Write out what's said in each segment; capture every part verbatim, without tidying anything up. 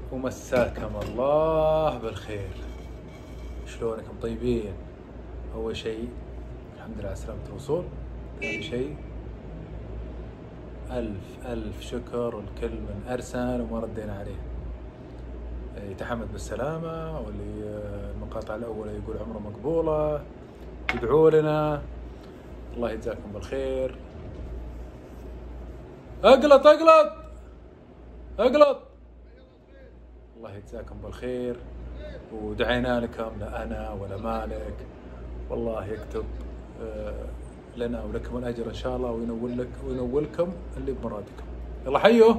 ومساكم الله بالخير. شلونكم طيبين؟ أول شيء الحمد لله على سلامة الوصول. ثاني شيء ألف ألف شكر والكل من أرسل وما ردينا عليه، يتحمد بالسلامة، واللي المقاطع الأولى يقول عمره مقبولة، يدعوا لنا، الله يجزاكم بالخير. اقلط اقلط اقلط، الله يجزاكم بالخير. ودعينا لكم، لا أنا ولا مالك، والله يكتب لنا ولكم الأجر إن شاء الله، وينول لك وينولكم اللي بمرادكم. يلا حيوا.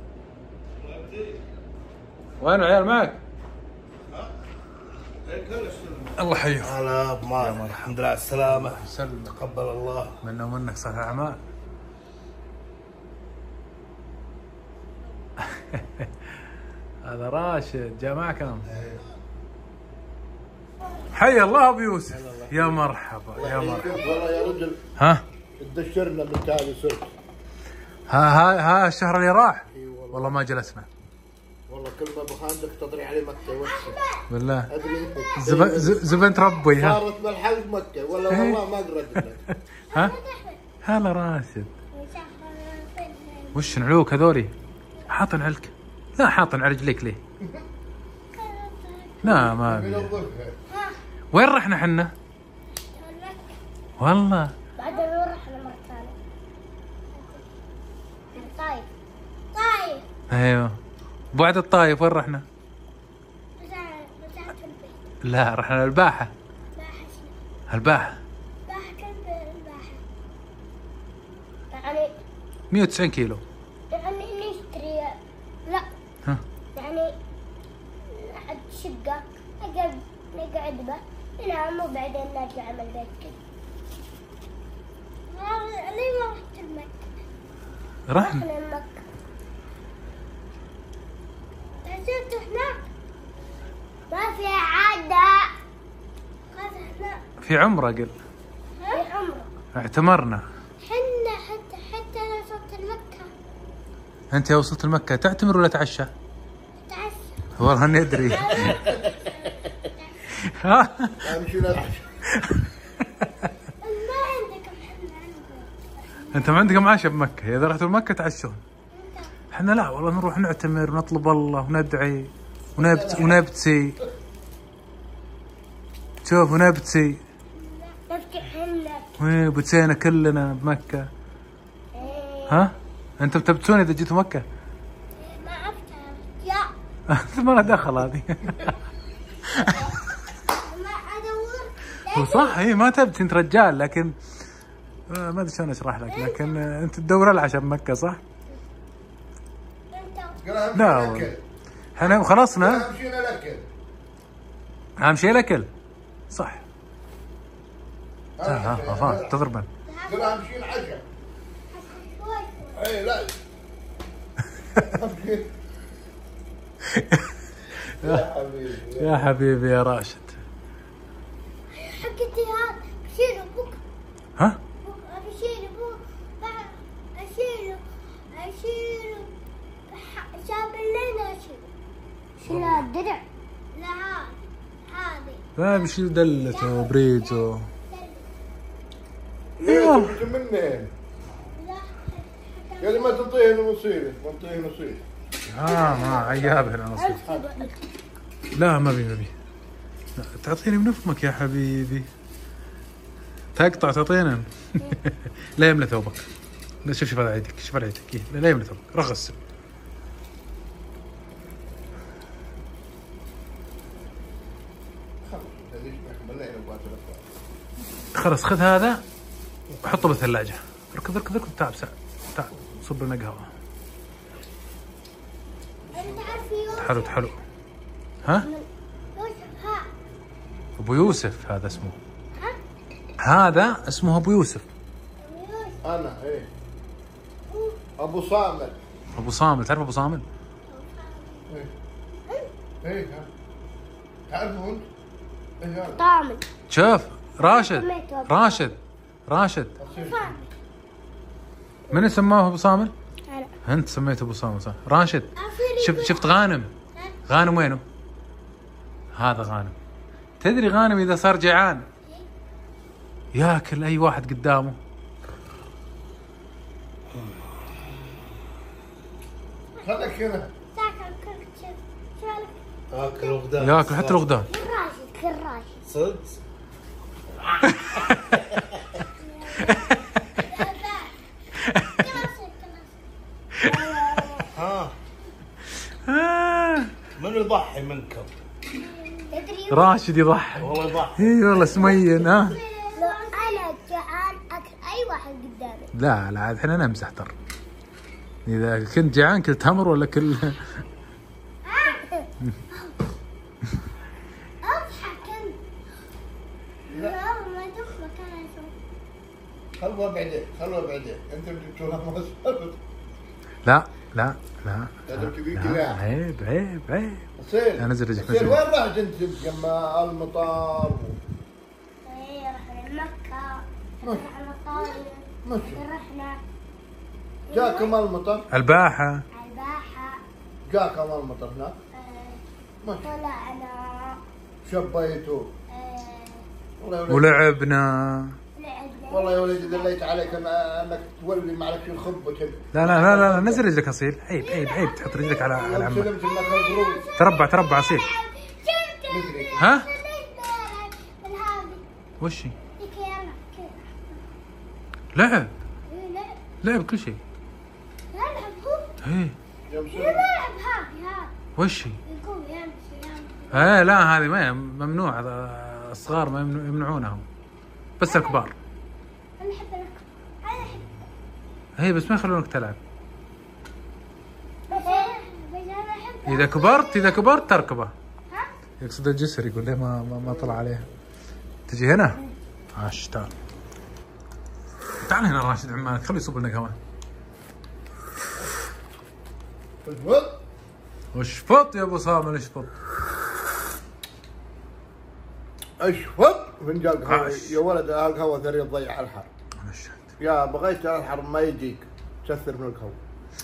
وين العيال معك؟ الله حيو. هلا ابو مالك، الحمد لله على السلامة. سلم. تقبل الله منا ومنك صالح الأعمال. هذا راشد جاء معكم. حي الله ابو يوسف. يا مرحبا يا مرحبا. والله يا رجل ها تدشرنا من تالي صرت. ها ها ها الشهر اللي راح والله. والله ما جلسنا، والله كل ما بخاندك تطري عليه مكة وحشة بالله. ادري زب... زبنت ربي. ها صارت بالحلق مكة ولا والله ما قرأت لك. ها هلا راشد. وش نعلوك هذولي؟ حاطن علك؟ لا حاطن على رجليك ليه؟ لا ما ابي. وين رحنا حنا؟ والله بعد ما رحنا مرة ثانية. طايف. طايف. ايوه بعد الطايف وين رحنا؟ رجعت البيت. لا رحنا الباحة. باحة شنو؟ الباحة. باحة كم الباحة؟ يعني مية وتسعين كيلو. يعني نشتري لا ها يعني نحط شقة نقعد نقعد به ننام وبعدين نرجع من البيت كذا. ليه ما رحت المكة؟ رحنا رحنا المكة. نزلت هناك ما في عادة. قال هناك في عمرة قل. في عمرك. اعتمرنا. حنا حتى حتى لو وصلت المكة. انت يا وصلت المكة تعتمر ولا تعشى؟ تعشى. والله اني ادري. ها امشي نتعشى. ما عندك حنا عندك. انت ما عندكم عشاء بمكة؟ اذا رحتوا مكة تعشون. احنا لا والله نروح نعتمر ونطلب الله وندعي ونبت ونبتسي. شوف ونبتسي. نبكي حنا. وين بتسينا كلنا بمكة. ها انتم بتبتسون اذا جيتوا مكة؟ ما عرفت يا ما له دخل هذه. ما ادور. صح هي ما تبتي، انت رجال، لكن ما ادري شلون اشرح لك، لكن انت تدور العشاء بمكة صح؟ انت لا احنا خلصنا. اهم شيء الاكل. اهم شيء الاكل صح. ها ها ها تضربن. قول اهم شيء العشاء. اي لا يا حبيبي يا حبيبي يا راشد. حقتي هذا بشيله بكره. ها بشيله بكره. اشيله اشيله شاب الليل اشيله. شيله الدرع. لا هذا هذه. لا بيشيل دلته وبريده. ايوه منين؟ لا قال ما تنطيه نصيبه، ما تنطيه نصيبه. اه ما عيابه انا نصيب. لا ما بي ما بي. لا تعطيني من فمك يا حبيبي. تقطع تعطينا. لا يملى ثوبك. لا شوف شوف على يدك، شوف على يدك. لا لا يملى ثوبك، رخص. خلاص خذ هذا وحطه بالثلاجة. اركض اركض اركض. تعال ساعة تعال صب لنا قهوة. انت عارف يوسف. حلو حلو. ها يوسف ها. ابو يوسف هذا اسمه. ها هذا اسمه ابو يوسف. يوسف. انا ايه ابو صامل. ابو صامل. تعرف ابو صامل؟ ايه ايه تعرفوا انت؟ ايه هذا طامل. شوف راشد راشد راشد من سماه ابو صامل؟ انا. انت سميته ابو صامل صح؟ راشد عارفين شفت شفت غانم؟ غانم وينه؟ هذا غانم. تدري غانم اذا صار جيعان ياكل اي واحد قدامه. خليك هنا. تاكل كل شيء. شو مالك؟ اكل وغدان. ياكل حتى الغدان. كراشي كراشي. صدق؟ ها آه. من يضحي منكم؟ تدري راشد يضحي. والله يضحي. اي والله سمين. ها لو انا جعان اكل اي واحد قدامي. لا لا عاد احنا نمزح ترى. اذا كنت جعان كل تمر ولا كل اضحك انت. لا ما تضحك انا. خلوه بعدين خلوه بعدين انت بتجيبوها ما سالفه. لا لا لا لازم تبي لا، قلاع. عيب عيب عيب. حسين أنا أنزل رجلك حسين نزل. وين رحت انت جماعة المطار؟ ايه رحنا مكة. ماشي. رحنا طائف. ماشي. رحنا جاكم المطر؟ الباحة. على الباحة. جاكم المطر هناك؟ آه، ماشي. طلعنا. شبيتوا. آه، والله يا ولد ولعبنا. لعبنا. والله يا ولد دليت عليك أنا- انك تولي ما عليك الخب وتب. لا لا لا لا نزل رجلك اصيل. عيب عيب عيب تحط رجلك على على لو عمك. سلمت انك القروش. تربع تربع اصيل. شفت؟ مدري. ها؟ الهادي. وش هي؟ ذيك يلا كذا. لعب إيه، لعب. لعب كل شيء. يلعب هو. ايه يوم سلمت. يلعب هذه هذه. وش هي؟ يقوم يمشي يمشي. ايه لا هذه ما ممنوع. الصغار ما يمنع- يمنعونهم بس الكبار. انا احب الركض. انا احب. هي بس ما يخلونك تلعب. بس انا بس انا احب. اذا كبرت اذا كبرت تركبه. ها؟ يقصد الجسر. يقول ليه ما ما, ما طلع عليها. تجي هنا. عاش تعال تعال هنا راشد عمالك خليه يصب لنا كمان. اجبد. اشفط يا ابو سامر اشفط. اشفط فنجان قهوه عاش. يا ولد القهوه ثري تضيع الحر. مشهد. يا بغيت الحر ما يجيك تكثر من القهوه.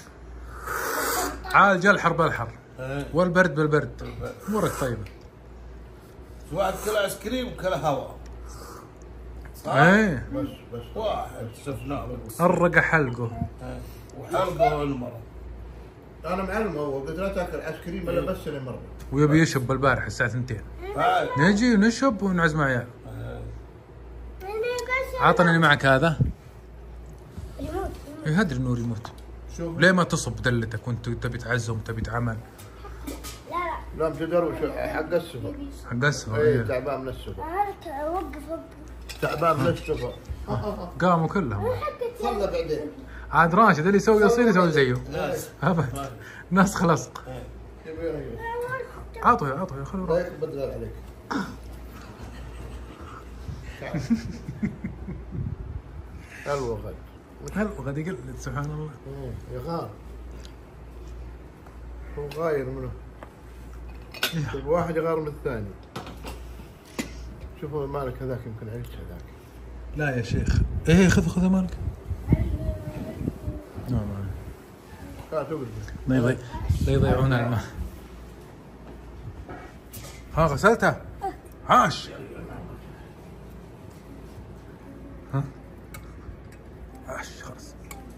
عال جا الحر بالحر والبرد بالبرد. امورك طيبه. واحد كله ايس كريم وكله هواء. صح؟ ايه بس بس واحد شفناه الرقى حلقه. وحلقه المرة. انا معلم هو قلت لا تاكل ايس كريم الا بس انا مره. ويبي يشب البارح الساعه اثنتين. هاي. نجي ونشب ونعزم عيال. انا قاعد. عطني اللي معك هذا. يموت. ايه ادري انه يموت. شوف ليه ما تصب دلتك وانت تبي تعزم تبي تعمل لا لا. لا متدروش حق السفر. حق السفر. اي إيه. تعبان من السفر. انا اوقف اوقف. تعبان من السفر. قاموا كلهم. صلى بعدين. عاد راشد اللي يسوي يصير يسوي زيه. ناس. ابد نسخ لصق. يبي عطه عطه خليه يروح. رايك بدل عليك. حلوه غد. هلا غادي يقلد سبحان الله. يغار. هو غاير منه. طيب واحد يغار من الثاني. شوفوا مالك هذاك يمكن عرفت هذاك. لا يا شيخ. ايه خذ خذ مالك. نعم. لا تقول. لا يضيع لا يضيعون الماء. ها غسلتها؟ عاش. ها عاش خلاص.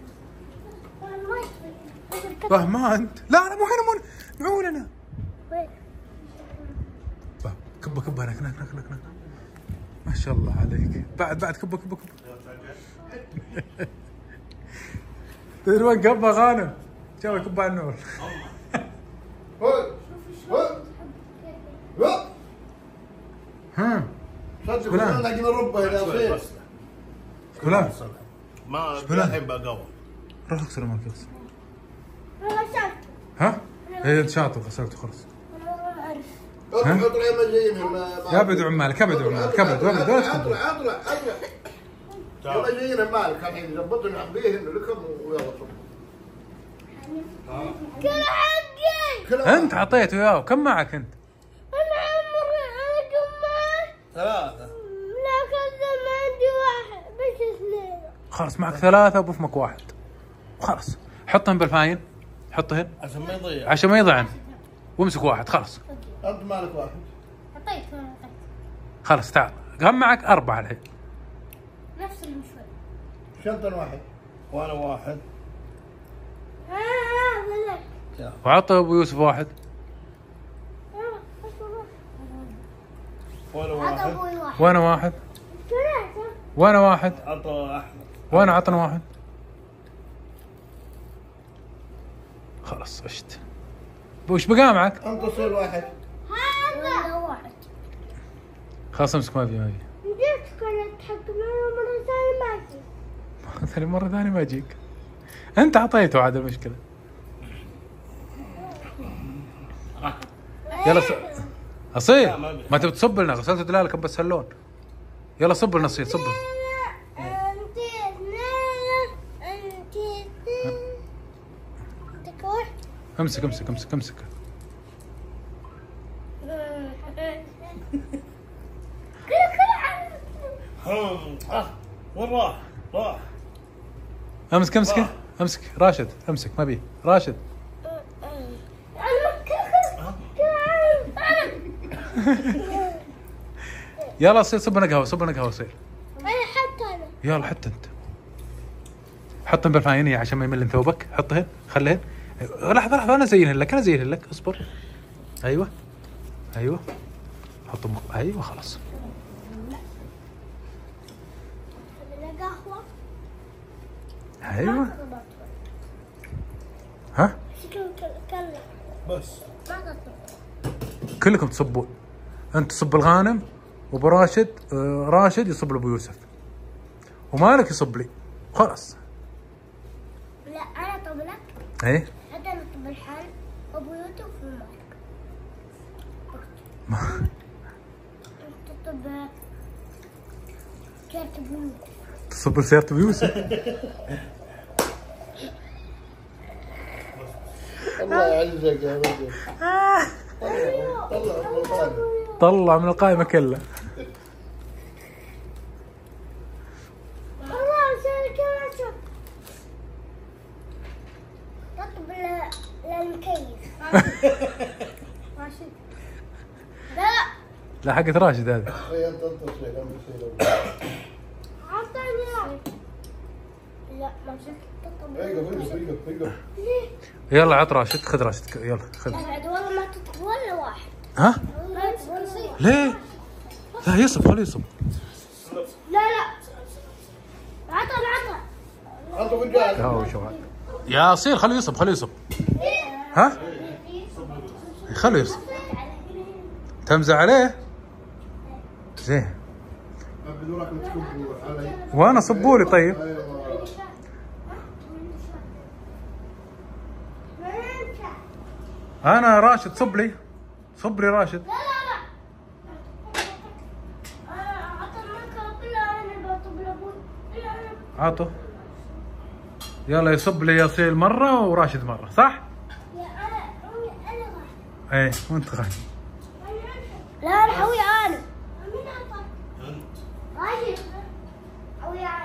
فهمان انت. لا لا مو هنا مو نعون انا. وين؟ كبه كبه هناك هناك هناك هناك. ما شاء الله عليك. بعد بعد كبه كبه كبه. تدري وين كبه غانم؟ جاوا كبه على النور. هوي هوي هوي. ها صدق فلان. فلان لقينا ربه الى صير. فلان ما فلان. الحين بقوى. روح اغسل مالك اغسل. انا غسلت. ها؟ ايه انت شاطر غسلته خلاص. انا ما اعرف. اطلع اطلع ما جايين ما يا ابعد عمالك ابعد عمالك ابعد ابعد لا تكبر. اطلع اطلع اطلع. يلا جايين مالك الحين ظبطنا نعبيه انه لكم ويلا صب. كل حقي. كلها. انت عطيته اياه كم معك انت؟ انا عمري انا كمان. ثلاثة. لا كذا ما عندي واحد بس اثنين. خلاص معك ثلاثة بفمك واحد. خلاص حطهم بالفاين حطهن عشان ما يضيع. عشان ما يضيعن. وامسك واحد خلاص. انت مالك واحد. اعطيك انا اعطيك. خلاص تعال هم معك اربعه الحين. نفس المشوار. شنطن واحد. وانا واحد. اه اه ولا. وعطى ابو يوسف واحد. وانا عطى واحد. ابوي واحد. وانا واحد. ثلاثة. وانا واحد. عطى احمد. وانا عطنا واحد. خلاص عشت. وش بقى معك؟ انت تصير واحد. هذا واحد. خلاص امسك ما في ما في. جيت كانت تحكم مرة ثانية ما جيت. ثاني مرة ثانية ما اجيك. انت اعطيته عاد المشكلة. يلا ص... اصيل ما تبي تصب لنا غسلت دلالك بس هاللون. يلا صب لنا اصيل صب. انت اثنين انت اثنين. عندك واحد. امسك امسك امسك امسك. كل كل هم ها وين راح؟ راح. امسك امسك امسك راشد امسك ما بيه راشد. يلا اصيل صب لنا قهوة صب لنا قهوة اصيل. انا حتى انا. يلا حتى انت. حطهم بالفانية عشان ما يمل ثوبك. حطهن خليهن. لحظة لحظة انا زينهن لك انا زينهن لك اصبر. ايوه ايوه حطهم ايوه خلاص. خلينا قهوة. ايوه ها شكله كلا. بس. ما تطلع. كلكم تصبون. انت تصب الغانم وابو راشد آه راشد يصب لابو يوسف ومالك يصب لي خلاص. لا انا طب لك. ايه هذا انا طب الحال ابو يوسف ومالك. ما- انت طب كارت ابو يوسف. تصب لسيارة ابو يوسف. الله يعزك يا رجل. طلع طلع طلع من القائمة كلها. الله يسلمك يا رجل. تطب للمكيف. ماشي. لا لا حقت راشد هذه. اي انت انت تصير انت تصير. عطني. لا ما شفت تطب. ايقف ايقف ايقف ايقف. ليه؟ يلا عط راشد خذ راشد يلا خذ. بعد والله ما تطب ولا واحد. ها ما تصير. ليه؟ لا يصب خليه يصب. لا لا. عطى عطى. انت رجال. قهوة شوال. يا اصيل خليه يصب خليه يصب. ها؟ خليه يصب. تمزح عليه؟ زين. بدورك تكبوا علي. وانا صبولي طيب. ايوه. انا راشد صب لي. صب لي راشد. لا لا لا. انا عطى المنكر كلها انا بطب لابوي. لا انا. عطه. يلا يصب لي يصيل مرة وراشد مرة صح؟ يا انا انا واحد. ايه وانت غايب. لا انا حوي انا. مين عطى؟ انت. راجل. حوي انا.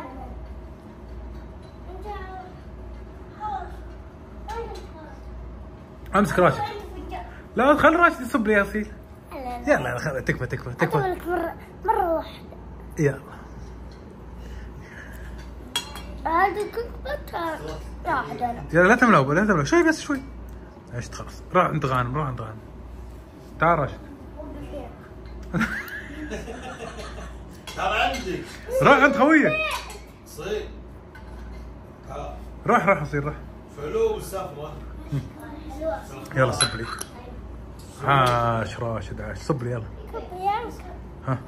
انت خلاص. امسك راشد. لا خلي راشد يصب لي يصيل. يلا خل- تكفى تكفى اطول تكفى. لك مرة مرة واحدة. يلا. هذه كنت واحد انا. يلا لا تملوا لا تملوا شوي بس شوي. عشت خلاص روح عند غانم روح عند غانم. تعال راشد. تعال عندي. روح عند خويك. صيد. تعال. روح روح اصيل روح. فلوس سفرة. يلا صب لي. عاش راشد عاش صب لي يلا. ها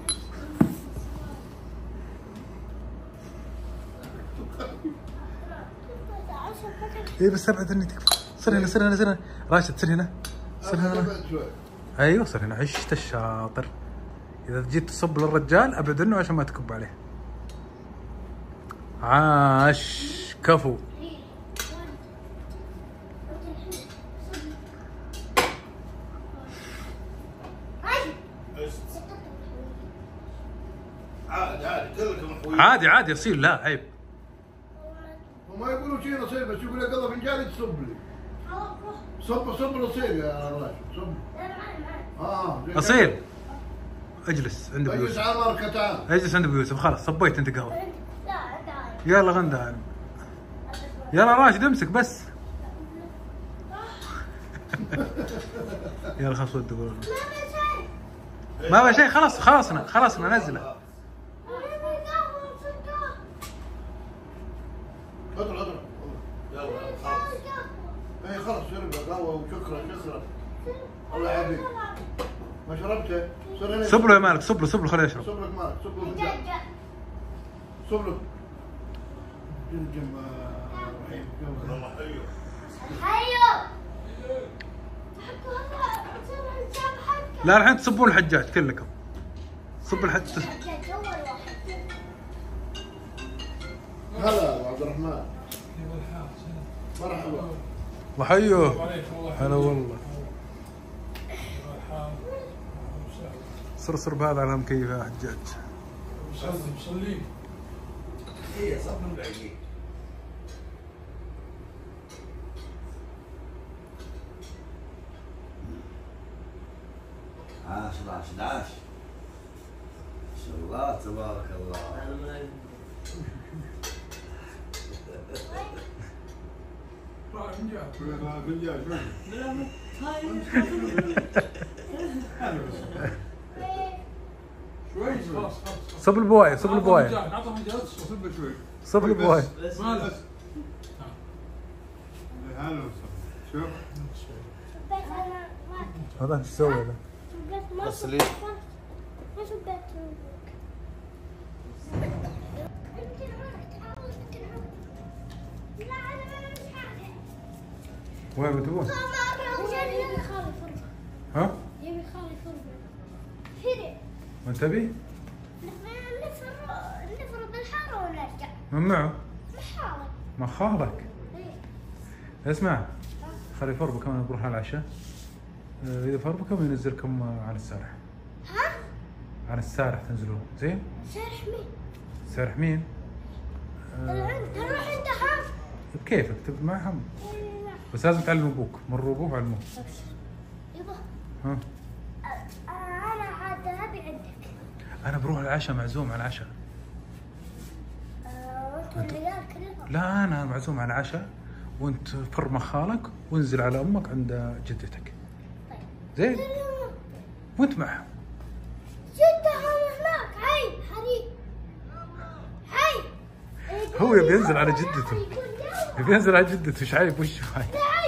ايه بس ابعد اني تكفى. صر هنا صر هنا صر هنا راشد صر هنا صر هنا. ايوه صر هنا عشت الشاطر. اذا جيت تصب للرجال ابعد عنه عشان ما تكب عليه. عاش كفو. عادي عادي كلكم اخوي. عادي عادي يصير لا عيب. وما يقولوا شيء نصير بس يقول لك يلا فنجان تصب لي. صب صب الاصيل يا راشد صب. اه اصيل اجلس عند ابو اجلس يوسف. على ماركة تعال. اجلس عند ابو يوسف خلاص صبيت انت قهوه. لا تعال. يلا غندا. يلا راشد امسك بس. يلا خلاص ود قول. ما في شيء خلاص خلاصنا خلاصنا نزله. اطلع اطلع يلا خلاص. اي خلاص شرب قهوه وشكرا شكرا. الله يعافيك. ما شربته؟ صب له يا مالك صب له صب له خليه يشرب. صب لك مالك صب له فنجان. صب له. جمجم رحيم. والله حيو. حيو. لا الحين تصبون الحجاج كلكم. صب الحجاج. هلا عبد الرحمن. مرحبا. الله حيو. هلا والله. صرصر بهذا على مكيف يا حجاج. مصلي مصلي. ايه صب من بعيد. عاش راشد عاش. ما شاء الله تبارك الله. شوي خلاص خلاص. صب البوايه صب البوايه. نعطهم حجاج صب له شوي. صب البوايه. مالك. شوف هذا ايش تسوي هذا؟ غسلي. ما شبيت. لا انا ما مش حاجه. وين بتبون؟ يبي خالي فرن. ها؟ يبي خالي فرن. فرن. ما تبي؟ نفرض نفرض الحارة ونرجع. ممنوع؟ الحارة. ما خالك. ايه. اسمع خلي فربه كمان بروح على العشاء. اذا فربكم ينزلكم على السارح. ها؟ على السارح تنزلون زين؟ سارح مين؟ سارح مين؟ تروح انت ها؟ بكيفك تبي معهم بس لازم تعلم ابوك مروا ابوه وعلموه. يبا. ها؟ انا عاد ابي عندك. انا بروح العشاء معزوم على العشاء. وانتم العيال كلهم. لا انا معزوم على العشاء وانت فر مع خالك وانزل على امك عند جدتك. طيب. زين؟ وانت معهم. جدهم هناك حي حريق. حي. هو يبي ينزل على جدته. يبي ينزل على جدته ايش عيب وش هاي؟